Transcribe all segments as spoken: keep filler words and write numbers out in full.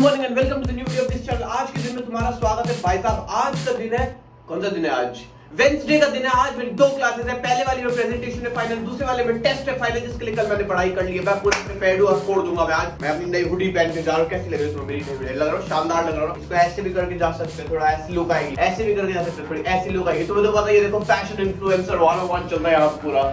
Morning and welcome to the new video of this channel. आज के दिन में तुम्हारा स्वागत है भाई साहब। आज का दिन है, कौन सा दिन है आज? वेडनेसडे का दिन है। आज मेरी दो क्लासेस है, पहले वाली में प्रेजेंटेशन है फाइनल, दूसरे वाले में टेस्ट है फाइनल, जिसके लिए कल मैंने पढ़ाई कर ली है। मैं पूरा प्रिपेयर्ड हूं और फोड़ दूंगा मैं आज। मैं अपनी नई हुडी पहन के जा रहा हूं। कैसी लग रही है इसमें मेरी नई हुडी? लग रहा है शानदार लग रहा है। इसको ऐसे भी करके जा सकते हैं, थोड़ा ऐसी लुक आएगी, ऐसे भी करके जा सकते हैं, थोड़ी ऐसी लुक आएगी। तुम्हें तो पता ही है, देखो fashion influencer one on one चल रहा है यहाँ पूरा।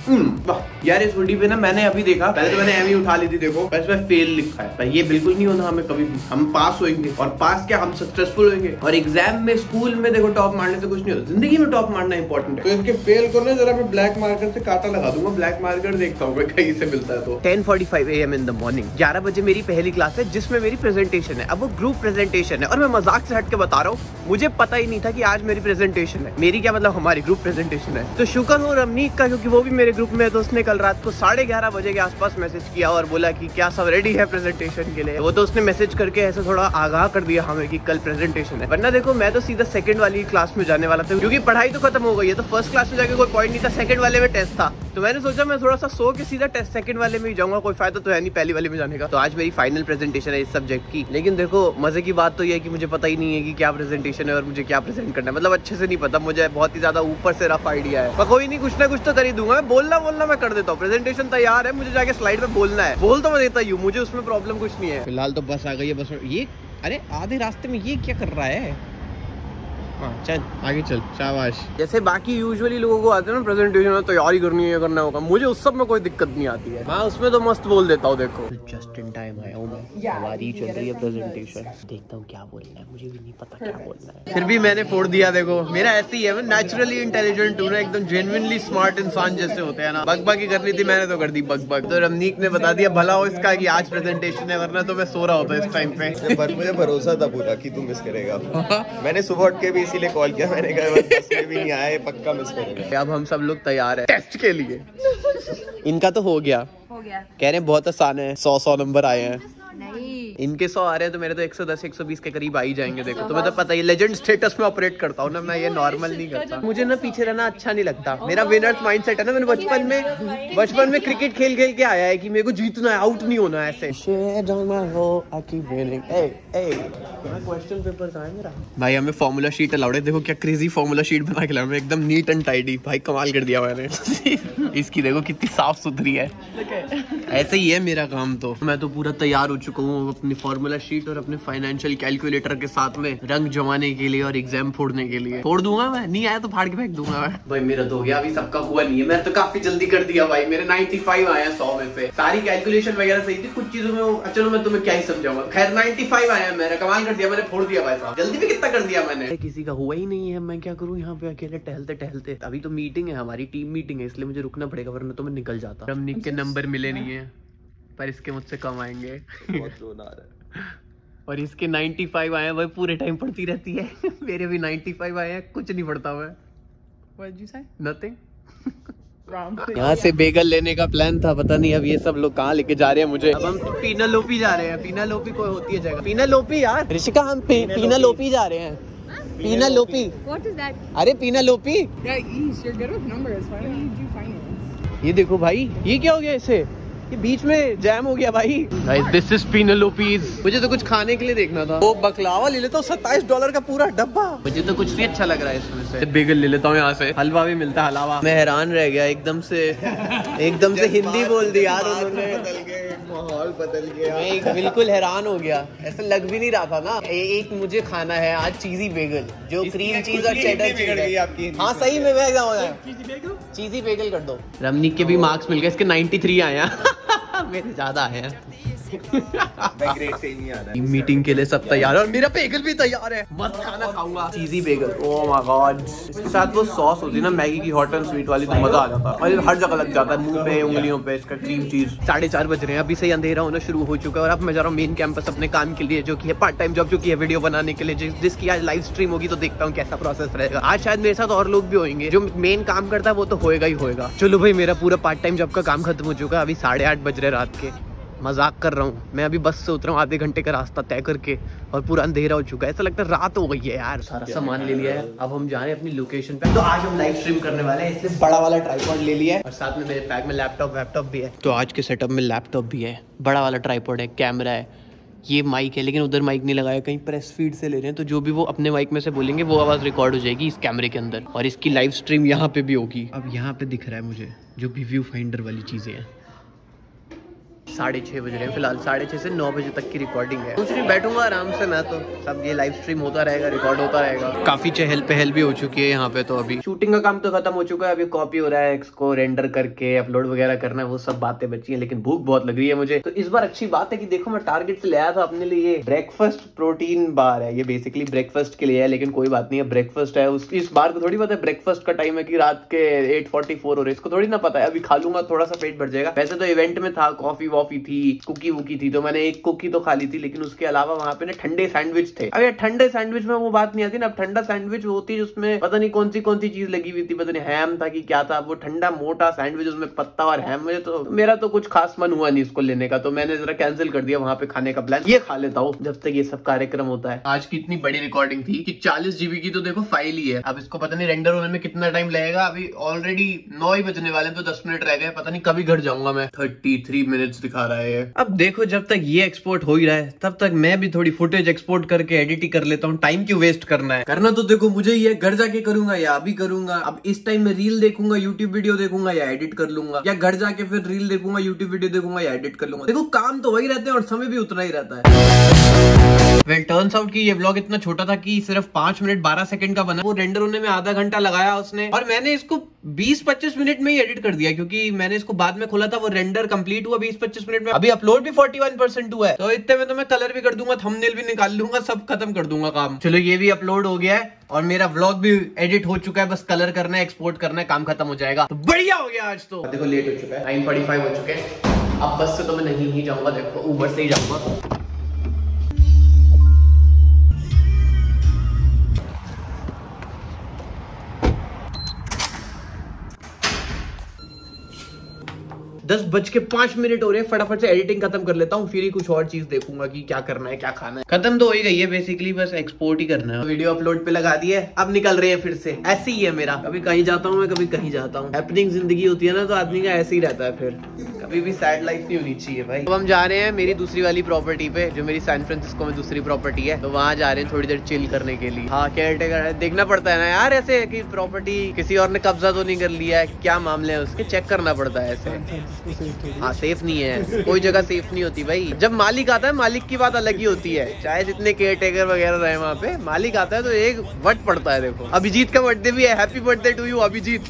यार इस हुडी पे ना मैंने अभी देखा, पहले तो मैंने एम ही उठा ली थी, देखो इसमें फेल लिखा है। ये बिल्कुल नहीं होना हमें कभी भी। हम पास होंगे और पास क्या, हम सक्सेसफुल होंगे। और एग्जाम में, स्कूल में देखो टॉप मारने से कुछ नहीं होता, जिंदगी में टॉप मारना इंपॉर्टेंट है। तो इसके फेल को ना जरा मैं ब्लैक मार्कर से कांटा लगा दूंगा। ब्लैक मार्कर देखता हूँ कहीं से मिलता है तो। Ten forty five A M in the morning, ग्यारह बजे मेरी पहली क्लास है जिसमें मेरी प्रेजेंटेशन है। अब वो ग्रुप प्रेजेंटेशन है और मैं मजाक से हट के बता रहा हूँ, मुझे पता ही नहीं था कि आज मेरी प्रेजेंटेशन है। मेरी क्या मतलब, हमारी ग्रुप प्रेजेंटेशन है। तो शुक्र हो रमनीक का, क्योंकि वो भी मेरे ग्रुप में है। तो उसने कल रात को साढ़े ग्यारह बजे के आसपास मैसेज किया और बोला कि क्या सब रेडी है प्रेजेंटेशन के लिए। वो तो उसने मैसेज करके ऐसे थोड़ा आगाह कर दिया हमें कि कल प्रेजेंटेशन है। वरना देखो मैं तो सीधा सेकंड वाली क्लास में जाने वाला था, क्योंकि पढ़ाई तो खत्म हो गई है। तो फर्स्ट क्लास में जाके कोई पॉइंट नहीं था, सेकंड वाले में टेस्ट था। तो मैंने सोचा मैं थोड़ा सा सो के सीधा टेस्ट सेकंड वाले में ही जाऊंगा, कोई फायदा तो है नहीं पहली वाले में जाने का। तो आज मेरी फाइनल प्रेजेंटेशन है इस सब्जेक्ट की। लेकिन देखो मजे की बात तो ये है कि मुझे पता ही नहीं है कि क्या प्रेजेंटेशन है और मुझे क्या प्रेजेंट करना है। मतलब अच्छे से नहीं पता, मुझे बहुत ही ज्यादा ऊपर से रफ आइडिया है। पर कोई नहीं, कुछ ना कुछ तो कर ही दूंगा मैं। बोलना बोलना मैं कर देता हूँ। प्रेजेंटेशन तैयार है, मुझे जाके स्लाइड में बोलना है। बोल तो मैं देता ही हूँ, मुझे उसमें प्रॉब्लम कुछ नहीं है। फिलहाल तो बस आ गई है। बस ये, अरे आधे रास्ते में ये क्या कर रहा है? हाँ चल आगे चल, शाबाश। जैसे बाकी यूजुअली लोगों को आते हैं ना प्रेजेंटेशन में तैयारी करनी है, करना होगा, मुझे उस सब में कोई दिक्कत नहीं आती है। मैं उसमें तो मस्त बोल देता हूँ। देखो जस्ट इन टाइम आया हूँ मैं, हमारी चल रही है प्रेजेंटेशन। देखता हूँ क्या बोलना है, मुझे भी नहीं पता क्या बोलना है। फिर भी मैंने फोड़ दिया। देखो मेरा ऐसे ही है, मैं नेचुरली इंटेलिजेंट हूँ ना, एकदम जेन्युइनली स्मार्ट इंसान जैसे होते हैं ना। बकबकी करनी थी मैंने तो कर दी बकबक। तो रमनीक ने बता दिया भला हो इसका कि आज प्रेजेंटेशन है, वरना तो मैं सो रहा होता इस टाइम पे। मुझे भरोसा था पूरा कि तू मिस करेगा। मैंने सुबह उठ के भी इसीलिए कॉल किया, मैंने कहा बस में भी नहीं आया, पक्का मिस करेगा। अब हम सब लोग तैयार हैं टेस्ट के लिए। इनका तो हो गया, हो गया। कह रहे हैं बहुत आसान है, सौ सौ नंबर आए हैं। नहीं, इनके सौ आ रहे हैं तो मेरे तो एक सौ दस एक सौ बीस के करीब आ ही जाएंगे। देखो तुम्हें तो पता ही, लेजेंड स्टेटस में ऑपरेट करता हूँ ना मैं, ये नॉर्मल नहीं करता। मुझे ना पीछे रहना अच्छा नहीं लगता। मेरा विनर्स माइंडसेट है ना। मैंने बचपन में बचपन में क्रिकेट खेल खेल के आया है कि मेरे को जीतना है, आउट नहीं होना है ऐसे। क्वेश्चन पेपर कहाँ है मेरा? भाई हमें फॉर्मूला शीट अलाउड है। देखो क्या क्रेजी फॉर्मूला शीट बना के लाया, एकदम नीट एंड टाइडी। भाई कमाल कर दिया मैंने। इसकी देखो कितनी साफ सुथरी है। ऐसे ही है मेरा काम। तो मैं तो पूरा तैयार हो चुका हूँ अपनी फॉर्मूला शीट और अपने फाइनेंशियल कैलकुलेटर के साथ में रंग जमाने के लिए और एग्जाम फोड़ने के लिए। फोड़ दूंगा मैं, नहीं आया तो फाड़ के फेंक दूंगा मैं। भाई मेरा तो हो गया, अभी सबका हुआ नहीं है। मैंने तो काफी जल्दी कर दिया भाई। मेरे पचानवे आए हैं सौ में से। सारी कैलकुलेशन वगैरह सही थी, कुछ चीजों में चलो मैं तुम्हें क्या ही समझाऊंगा। खैर पचानवे आया है, मेरा कमाल कर दिया मैंने, फोड़ दिया भाई साहब। जल्दी भी कितना कर दिया मैंने। किसी का हुआ ही नहीं है, मैं क्या करूँ यहाँ पे अकेले टहलते टहलते। अभी तो मीटिंग है, हमारी टीम मीटिंग है, इसलिए मुझे रुकना पड़ेगा, वरना तो मैं निकल जाता। रमनीक के नंबर मिले नहीं है, पर इसके मुझसे कम आएंगे। और इसके पचानवे आए हैं, वह पूरे टाइम पढ़ती रहती है। मेरे भी पचानवे आए हैं, कुछ नहीं पढ़ता मैं। What did you say? Nothing. यहाँ से बेगल लेने का प्लान था, पता नहीं अब ये सब लोग कहाँ लेके जा रहे हैं मुझे। अब हम पीना लोपी जा रहे हैं। पीना लोपी कोई होती है जगह, पीना लोपी यार ऋषिका, हम पीना लोपी जा रहे हैं। पीना लोपी, What is that? अरे पीना लोपी। ये देखो भाई, ये क्या हो गया इसे? ये बीच में जैम हो गया भाई। This is Penelope's. मुझे तो कुछ खाने के लिए देखना था। वो बकलावा ले लेता हूँ, सत्ताईस डॉलर का पूरा डब्बा। मुझे तो कुछ नहीं अच्छा लग रहा है इसमें से। बेगल ले लेता हूँ यहाँ से, हलवा भी मिलता है हलवा। मैं हैरान रह गया एकदम से, एकदम से हिंदी बोल दी यार उन्होंने। माहौल बदल गया। मैं बिल्कुल हैरान हो गया, ऐसा लग भी नहीं रहा था ना। ए, एक मुझे खाना है आज चीजी बेगल, जो क्रीम चीज और चेडर चीज है। हाँ सही में मैं हो जाए, चीजी बेगल कर दो। रमनीक के भी मार्क्स मिल गए, इसके तिरानवे आए हैं। मेरे ज्यादा आए हैं। ग्रेड से ही नहीं आ रहा है। मीटिंग के लिए सब तैयार है और मेरा बेगल भी तैयार है। मस्त खाना खाऊंगा, चीजी बेगल। Oh my God. इसके साथ वो सॉस होती है ना मैगी की, हॉट एंड स्वीट वाली, तो मजा आ जाता है। और हर जगह लग जाता है, मुंह पे, उंगलियों पे, इसका क्रीम चीज। साढ़े चार बज रहे हैं, अभी से ही अंधेरा होना शुरू हो चुका है। और अब मैं जा रहा हूँ मेन कैंपस अपने काम के लिए, जो कि है पार्ट टाइम जॉब, जो कि है वीडियो बनाने के लिए, जिसकी आज लाइव स्ट्रीम होगी। तो देखता हूँ कैसा प्रोसेस रहेगा। आज शायद मेरे साथ और लोग भी होंगे। जो मेन काम करता है वो तो होएगा ही होएगा। चलो भाई, मेरा पूरा पार्ट टाइम जॉब का काम खत्म हो चुका है। अभी साढ़े आठ बज रहे रात के। मजाक कर रहा हूँ, मैं अभी बस से उतरा हूँ आधे घंटे का रास्ता तय करके, और पूरा अंधेरा हो चुका है। ऐसा लगता है रात हो गई है यार। सारा सामान ले लिया है, अब हम जा रहे हैं अपनी लोकेशन पे। तो आज हम लाइव स्ट्रीम करने वाले हैं, इसलिए बड़ा वाला ट्राइपॉड ले लिया है, और साथ में मेरे बैग में लैपटॉप वैपटॉप भी है। तो आज के सेटअप में लैपटॉप भी है, बड़ा वाला ट्राइपॉड है, कैमरा है, ये माइक है, लेकिन उधर माइक नहीं लगाया, कहीं प्रेस फीड से ले रहे हैं, तो जो भी वो अपने माइक में से बोलेंगे वो आवाज़ रिकॉर्ड हो जाएगी इस कैमरे के अंदर, और इसकी लाइव स्ट्रीम यहाँ पे भी होगी। अब यहाँ पे दिख रहा है मुझे जो भी व्यू फाइंडर वाली चीज़ें हैं। साढ़े छः बज रहे हैं फिलहाल, साढ़े छः से नौ बजे तक की रिकॉर्डिंग है। कुछ नहीं, बैठूंगा आराम से मैं तो, सब ये लाइव स्ट्रीम होता रहेगा, रिकॉर्ड होता रहेगा। काफी चहल पहल भी हो चुकी है यहाँ पे, तो अभी शूटिंग का काम तो खत्म हो चुका है, अभी कॉपी हो रहा है, इसको रेंडर करके अपलोड वगैरह करना है, वो सब बातें बची है। लेकिन भूख बहुत लग रही है मुझे, तो इस बार अच्छी बात है कि देखो मैं टारगेट से ले आया था अपने लिए ब्रेकफास्ट प्रोटीन बार है। ये बेसिकली ब्रेकफास्ट के लिए है, लेकिन कोई बात नहीं है, ब्रेकफास्ट है। इस बार को थोड़ी पता है ब्रेकफास्ट का टाइम है कि रात के एट फोर्टी फोर हो रहे, इसको थोड़ी ना पता है। अभी खा लूंगा, थोड़ा सा पेट भर जाएगा। वैसे तो इवेंट में था, कॉफी वॉफी थी, कुकी वुकी थी, तो मैंने एक कुकी तो खा ली थी, लेकिन उसके अलावा वहां पे ना ठंडे सैंडविच थे। अब ठंडे सैंडविच में वो बात नहीं आती ना, अब ठंडा सैंडविच होती है उसमें पता नहीं कौन सी कौन सी चीज लगी हुई थी, पता नहीं हैम था कि क्या था, वो ठंडा मोटा सैंडविच उसमें पत्ता और हैम, मुझे तो मेरा तो कुछ खास मन हुआ नहीं इसको लेने का, तो मैंने जरा कैंसिल कर दिया वहां पे खाने का प्लान। ये खा लेता हूँ जब तक ये सब कार्यक्रम होता है। आज की इतनी बड़ी रिकॉर्डिंग थी कि चालीस जीबी की तो देखो फाइल ही है। अब इसको पता नहीं रेंडर होने में कितना टाइम लगेगा। अभी ऑलरेडी नौ ही बजने वाले, तो दस मिनट रह गए, पता नहीं कभी घर जाऊंगा मैं। थर्टी थ्री मिनट्स दिखा रहा है। अब देखो जब तक ये एक्सपोर्ट हो ही रहा है, तब तक मैं भी थोड़ी फुटेज एक्सपोर्ट करके एडिट ही कर लेता हूँ। टाइम क्यों वेस्ट करना है, करना तो देखो मुझे ही है, घर जाके करूंगा या अभी करूंगा। अब इस टाइम में रील देखूंगा, यूट्यूब वीडियो देखूंगा या एडिट कर लूंगा, या घर जाके फिर रील देखूंगा, यूट्यूब वीडियो देखूंगा या एडिट कर लूंगा। देखो काम तो वही रहते हैं और समय भी उतना ही रहता है। वेल टर्न्स आउट कि ये व्लॉग इतना छोटा था कि सिर्फ पांच मिनट बारह सेकंड का बना। वो रेंडर होने में आधा घंटा लगाया उसने, और मैंने इसको बीस पच्चीस मिनट में ही एडिट कर दिया, क्योंकि मैंने इसको बाद में खोला था। वो रेंडर कंप्लीट हुआ बीस पच्चीस मिनट में, अभी अपलोड भी इकतालीस परसेंट हुआ है, तो इतने में तो मैं कलर भी कर दूंगा, थंबनेल भी निकाल लूंगा, सब खत्म कर दूंगा काम। चलो ये भी अपलोड हो गया है और मेरा व्लॉग भी एडिट हो चुका है, बस कलर करना है, एक्सपोर्ट करना है, काम खत्म हो जाएगा। तो बढ़िया हो गया आज तो। देखो लेट हो चुका है, नाइन फोर्टी फाइव हो चुके हैं। अब बस से तो मैं नहीं ही जाऊंगा, देखो ऊबर से ही जाऊंगा। दस बज के पांच मिनट हो रहे हैं, फटाफट से एडिटिंग खत्म कर लेता हूँ, फिर ही कुछ और चीज देखूंगा कि क्या करना है, क्या खाना है। खत्म तो हो ही गई है बेसिकली, बस एक्सपोर्ट ही करना है। वीडियो अपलोड पे लगा दी है, अब निकल रहे हैं फिर से। ऐसे ही है मेरा, कभी कहीं जाता हूँ मैं, कभी कहीं जाता हूँ। हैपनिंग जिंदगी होती है ना, तो आदमी का ऐसे ही रहता है, फिर कभी भी सैड लाइफ नहीं होनी चाहिए भाई। अब हम जा रहे हैं मेरी दूसरी वाली प्रॉपर्टी पे, जो मेरी सैन फ्रांसिस्को में दूसरी प्रॉपर्टी है, तो वहाँ जा रहे हैं थोड़ी देर चिल करने के लिए। हाँ केयर टेकर है, देखना पड़ता है ना यार ऐसे कि प्रॉपर्टी किसी और ने कब्जा तो नहीं कर लिया है, क्या मामले है उसके, चेक करना पड़ता है ऐसे। हाँ सेफ नहीं है, कोई जगह सेफ नहीं होती भाई। जब मालिक आता है, मालिक की बात अलग ही होती है, चाहे जितने केयर टेकर वगैरह रहे वहाँ पे, मालिक आता है तो एक वट पड़ता है। देखो अभिजीत का बर्थडे भी है, happy birthday to you Abhijeet.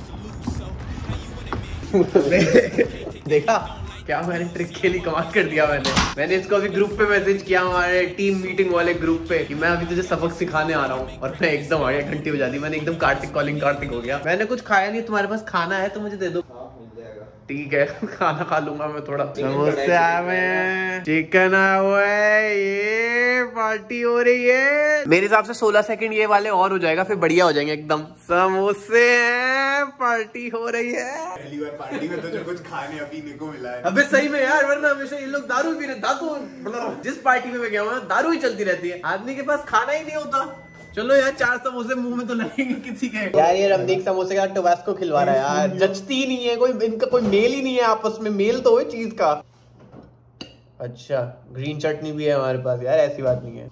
देखा क्या मैंने ट्रिक खेली, कमाल कर दिया मैंने। मैंने इसको अभी ग्रुप पे मैसेज किया, हमारे टीम मीटिंग वाले ग्रुप पे, कि मैं अभी तुझे सबक सिखाने आ रहा हूँ, और मैं एकदम आ गया, घंटी हो जाती, मैंने एकदम कार्तिक कॉलिंग कार्तिक हो गया। मैंने कुछ खाया नहीं, तुम्हारे पास खाना है तो मुझे दे दो। ठीक है खाना खा लूंगा मैं थोड़ा। समोसे आए हुए हैं, चिकन आया हुआ है, ये पार्टी हो रही है। मेरे हिसाब से सोलह सेकंड ये वाले और हो जाएगा, फिर बढ़िया हो जाएंगे एकदम। समोसे हैं, पार्टी हो रही है। पहली बार पार्टी में तो जो कुछ खाने पीने को मिला है। अबे सही में यार, वरना हमेशा ये लोग दारू पी रहे, दारू जिस पार्टी में मैं गया हूँ दारू ही चलती रहती है, आदमी के पास खाना ही नहीं होता। चलो यार चार समोसे मुंह में तो लगेंगे किसी के। यार ये रमदीक समोसे का टोबैस्को खिलवा रहा है यार, जचती ही नहीं है, कोई इनका कोई मेल ही नहीं है आपस में, मेल तो हो चीज का। अच्छा ग्रीन चटनी भी है हमारे पास यार, ऐसी बात नहीं है।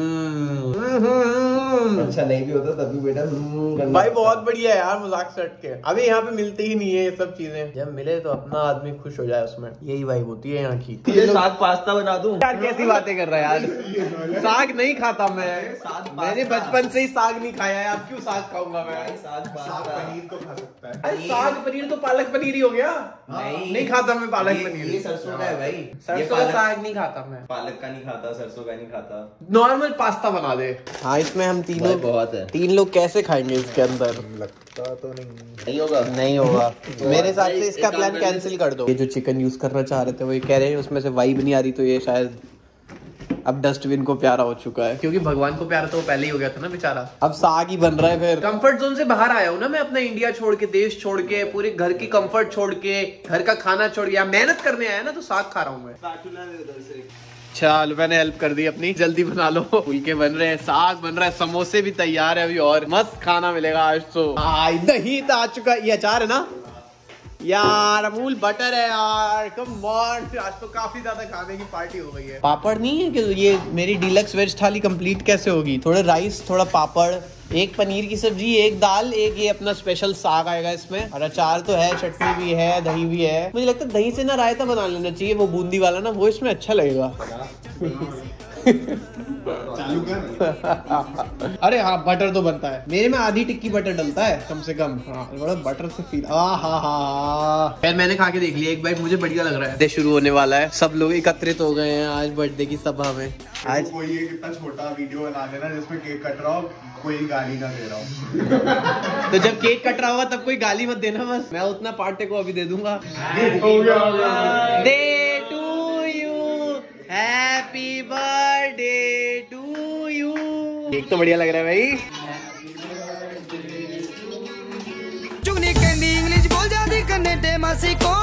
अच्छा नहीं भी होता तभी बेटा भाई बहुत बढ़िया है यार, मजाक से हट के। अभी यहाँ पे मिलते ही नहीं है ये सब चीजें, जब मिले तो अपना आदमी खुश हो जाए, उसमें यही वाइब होती है यहाँ की। ये साग पास्ता बना दूं यार, कैसी बातें कर रहा है यार। साग नहीं खाता मैं, मैंने बचपन से ही साग नहीं खाया है, अब क्यों साग खाऊंगा मैं। साग पनीर तो खा सकता है। अरे साग पनीर तो पालक पनीर ही हो गया। नहीं नहीं खाता मैं पालक पनीर, ये सरसों का है भाई, सरसों का साग नहीं खाता मैं, पालक का नहीं खाता, सरसों का नहीं खाता। नॉर्मल पास्ता बना दे। हाँ इसमें हम तीनों बहुत है, तीन लोग कैसे खाएंगे इसके अंदर, लगता तो नहीं नहीं होगा नहीं होगा मेरे हिसाब से इसका प्लान कैंसिल कर दो। ये जो चिकन यूज करना चाह रहे थे वो ये कह रहे हैं उसमें से वाइब नहीं आ रही, तो ये शायद अब डस्टबिन को प्यारा हो चुका है, क्योंकि भगवान को प्यारा तो वो पहले ही हो गया था ना बेचारा। अब साग ही बन रहा है। फिर कंफर्ट जोन से बाहर आया हूँ ना मैं, अपना इंडिया छोड़ के, देश छोड़ के, पूरे घर की कंफर्ट छोड़ के, घर का खाना छोड़ के, मेहनत करने आया ना, तो साग खा रहा हूँ मैं। चल मैंने हेल्प कर दी अपनी, जल्दी बना लो। फुलके बन रहे हैं, साग बन रहा है, समोसे भी तैयार है अभी, और मस्त खाना मिलेगा आज तो। दही तो आ चुका, ये अचार है ना, यार अमूल बटर है यार, कम ऑन। आज तो काफी ज्यादा खाने की पार्टी हो गई है। पापड़ नहीं है कि ये मेरी डीलक्स वेज थाली कंप्लीट कैसे होगी? थोड़ा राइस, थोड़ा पापड़, एक पनीर की सब्जी, एक दाल, एक ये अपना स्पेशल साग आएगा इसमें, और अचार तो है, चटनी भी है, दही भी है। मुझे लगता है दही से ना रायता बना लेना चाहिए, वो बूंदी वाला ना, वो इसमें अच्छा लगेगा। चालू कर। अरे हाँ बटर तो बनता है मेरे में, आधी टिक्की बटर डलता है कम से कम। हाँ बड़ा बटर से फील। हाँ हाँ हाँ खैर मैंने खा के देख लिया एक बार, मुझे बढ़िया लग रहा है। शुरू होने वाला है, सब लोग एकत्रित हो गए हैं आज बर्थडे की सभा में। आज कोई एक इतना छोटा वीडियो बना देना जिसमें केक कट रहा हो, कोई गाली ना दे रहा हो। तो जब केक कट रहा होगा तब कोई गाली मत देना, बस मैं उतना पार्ट को अभी दे दूंगा। Day to you, happy birthday to you. Cake तो बढ़िया लग रहा है भाई। चुगनी कहंदी इंग्लिश बोल जाती कन्ने ते मासी को